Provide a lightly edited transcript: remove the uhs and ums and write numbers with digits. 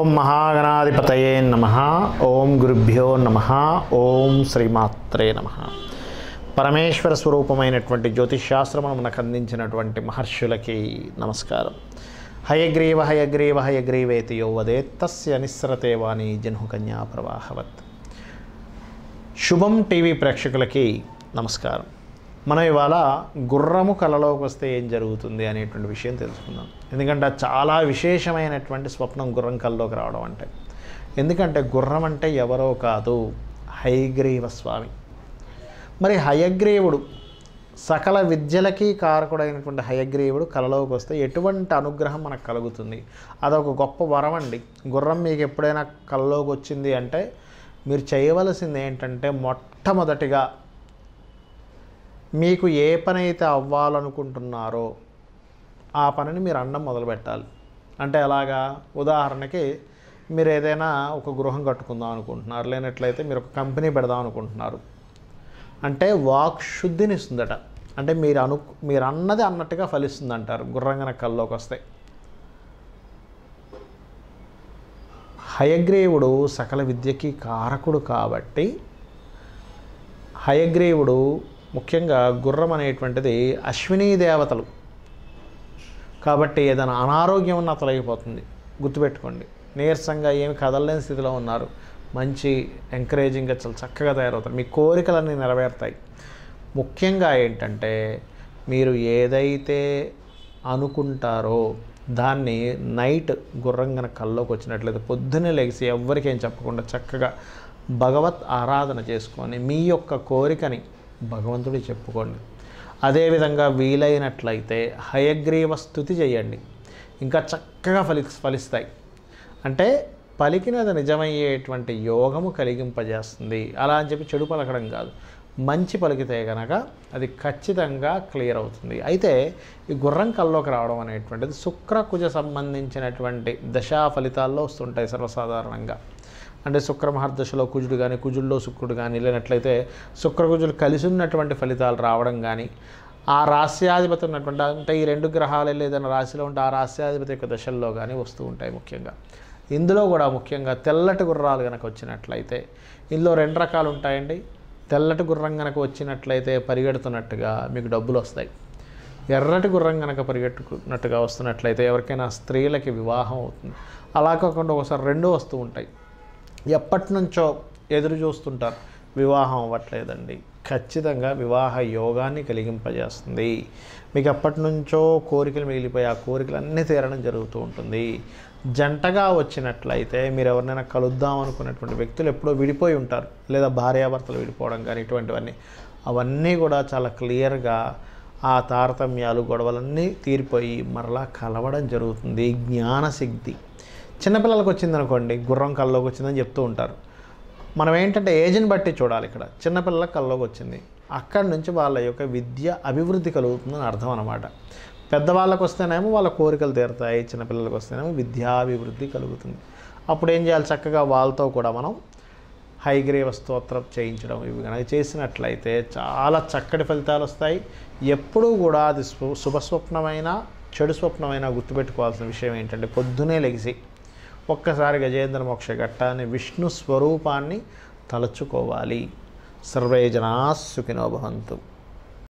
ఓం మహాగణాధిపతయే నమః. ఓం గురుభ్యో నమః. ఓం శ్రీమాత్రే నమః. పరమేశ్వర స్వరూపమైనటువంటి జ్యోతిష్శాస్త్రమును మనకు అందించినటువంటి మహర్షులకి నమస్కారం. హయగ్రీవ హయగ్రీవ హయగ్రీవేతి యో వదేత్ తస్య నిస్సరతే వాణి జహ్నుకన్యా ప్రవాహవత్. శుభం టీవీ ప్రేక్షకులకి నమస్కారం. మనం ఇవాళ గుర్రము కలలోకి వస్తే ఏం జరుగుతుంది అనేటువంటి విషయం తెలుసుకుందాం. ఎందుకంటే చాలా విశేషమైనటువంటి స్వప్నం గుర్రం కల్లోకి రావడం అంటే. ఎందుకంటే గుర్రం అంటే ఎవరో కాదు, హయగ్రీవ స్వామి. మరి హయగ్రీవుడు సకల విద్యలకి కారకుడైనటువంటి హయగ్రీవుడు కలలోకి వస్తే ఎటువంటి అనుగ్రహం మనకు కలుగుతుంది? అదొక గొప్ప వరం అండి. గుర్రం మీకు ఎప్పుడైనా కలలోకి వచ్చింది అంటే మీరు చేయవలసింది ఏంటంటే, మొట్టమొదటిగా మీకు ఏ పని అయితే అవ్వాలనుకుంటున్నారో ఆ పనిని మీరు అనడం మొదలుపెట్టాలి. అంటే ఎలాగా? ఉదాహరణకి మీరు ఏదైనా ఒక గృహం కట్టుకుందాం అనుకుంటున్నారు, లేనట్లయితే మీరు ఒక కంపెనీ పెడదాం అనుకుంటున్నారు అంటే వాక్ శుద్ధిని ఇస్తుందట. అంటే మీరు అన్నది అన్నట్టుగా ఫలిస్తుంది అంటారు గుర్రంగన కల్లోకి వస్తే. హయగ్రీవుడు సకల విద్యకి కారకుడు కాబట్టి, హయగ్రీవుడు ముఖ్యంగా గుర్రం అనేటువంటిది అశ్వినీ దేవతలు కాబట్టి ఏదైనా అనారోగ్యం ఉన్నా తొలగిపోతుంది. గుర్తుపెట్టుకోండి. నీరసంగా ఏమి కదలలేని స్థితిలో ఉన్నారు, మంచి ఎంకరేజింగ్గా చాలా చక్కగా తయారవుతారు. మీ కోరికలన్నీ నెరవేరుతాయి. ముఖ్యంగా ఏంటంటే, మీరు ఏదైతే అనుకుంటారో దాన్ని నైట్ గుర్రంగన కల్లోకి వచ్చినట్లయితే పొద్దున్నే లెగిసి ఎవ్వరికేం చెప్పకుండా చక్కగా భగవత్ ఆరాధన చేసుకొని మీ యొక్క కోరికని భగవంతుడికి చెప్పుకోండి. అదేవిధంగా వీలైనట్లయితే హయగ్రీవ స్తుతి చేయండి, ఇంకా చక్కగా ఫలిస్తాయి. అంటే పలికినది నిజమయ్యేటువంటి యోగము కలిగింపజేస్తుంది. అలా అని చెప్పి చెడు పలకడం కాదు, మంచి పలికితే కనుక అది ఖచ్చితంగా క్లియర్ అవుతుంది. అయితే ఈ గుర్రం కల్లోకి రావడం అనేటువంటిది శుక్రకుజ సంబంధించినటువంటి దశా ఫలితాల్లో వస్తుంటాయి సర్వసాధారణంగా. అంటే శుక్ర మహర్దశలో కుజుడు కానీ, కుజుల్లో శుక్రుడు కానీ, లేనట్లయితే శుక్రకుజులు కలిసి ఉన్నటువంటి ఫలితాలు రావడం కానీ, ఆ రాస్యాధిపతి ఉన్నటువంటి, అంటే ఈ రెండు గ్రహాలు ఏదైనా రాశిలో ఉంటే ఆ రాస్యాధిపతి యొక్క దశల్లో కానీ వస్తూ ఉంటాయి. ముఖ్యంగా ఇందులో కూడా ముఖ్యంగా తెల్లటి గుర్రాలు కనుక వచ్చినట్లయితే, ఇందులో రెండు రకాలు ఉంటాయండి. తెల్లటి గుర్రం కనుక వచ్చినట్లయితే పరిగెడుతున్నట్టుగా మీకు డబ్బులు వస్తాయి. ఎర్రటి గుర్రం కనుక పరిగెట్టుకున్నట్టుగా వస్తున్నట్లయితే ఎవరికైనా స్త్రీలకి వివాహం అవుతుంది. అలా కాకుండా ఒకసారి రెండు వస్తూ ఉంటాయి. ఎప్పటి నుంచో ఎదురు చూస్తుంటారు, వివాహం అవ్వట్లేదండి. ఖచ్చితంగా వివాహ యోగాన్ని కలిగింపజేస్తుంది. మీకు ఎప్పటి నుంచో కోరికలు మిగిలిపోయి ఆ కోరికలన్నీ తీరడం జరుగుతూ ఉంటుంది. జంటగా వచ్చినట్లయితే మీరు ఎవరినైనా కలుద్దాం అనుకున్నటువంటి వ్యక్తులు ఎప్పుడో విడిపోయి ఉంటారు, లేదా భార్యాభర్తలు విడిపోవడం కానీ, ఇటువంటివన్నీ అవన్నీ కూడా చాలా క్లియర్గా ఆ తారతమ్యాలు గొడవలన్నీ తీరిపోయి మరలా కలవడం జరుగుతుంది. జ్ఞానసిద్ధి. చిన్నపిల్లలకు వచ్చిందనుకోండి, గుర్రం కల్లోకి వచ్చిందని చెప్తూ ఉంటారు. మనం ఏంటంటే ఏజ్ని బట్టి చూడాలి. ఇక్కడ చిన్నపిల్లలకు కల్లోకి వచ్చింది, అక్కడి నుంచి వాళ్ళ యొక్క విద్య అభివృద్ధి కలుగుతుందని అర్థం అన్నమాట. పెద్దవాళ్ళకు వస్తేనేమో వాళ్ళ కోరికలు తీరుతాయి, చిన్నపిల్లలకు వస్తేనేమో విద్యాభివృద్ధి కలుగుతుంది. అప్పుడు ఏం చేయాలి? చక్కగా వాళ్ళతో కూడా మనం హయగ్రీవ స్తోత్రం చేయించడం ఇవి కనుక చేసినట్లయితే చాలా చక్కటి ఫలితాలు వస్తాయి. ఎప్పుడూ కూడా అది శుభస్వప్నమైన చెడు స్వప్నమైన గుర్తుపెట్టుకోవాల్సిన విషయం ఏంటంటే, పొద్దునే లెగిసి ఒక్కసారి గజేంద్ర మోక్ష ఘట్టాన్ని విష్ణు స్వరూపాన్ని తలుచుకోవాలి. సర్వే జనా సుఖినో భవంతు.